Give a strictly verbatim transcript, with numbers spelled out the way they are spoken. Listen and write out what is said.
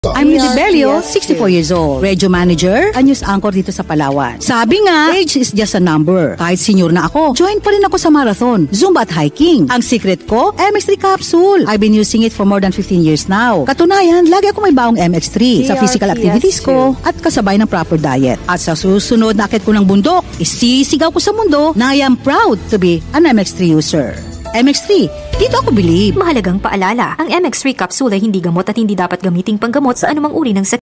I'm Rudy Belio, sixty-four years old, radio manager, a news anchor dito sa Palawan. Sabi nga, age is just a number. Kahit senior na ako, join pa rin ako sa marathon, Zumba at hiking. Ang secret ko, M X three capsule. I've been using it for more than fifteen years now. Katunayan, lagi ako may baong M X three sa physical activities ko at kasabay ng proper diet. At sa susunod na akit ko ng bundok, isisigaw ko sa mundo na I am proud to be an M X three user. M X three, dito ako believe. Mahalagang paalala, ang M X three capsule ay hindi gamot at hindi dapat gamiting panggamot sa anumang uri ng sakit.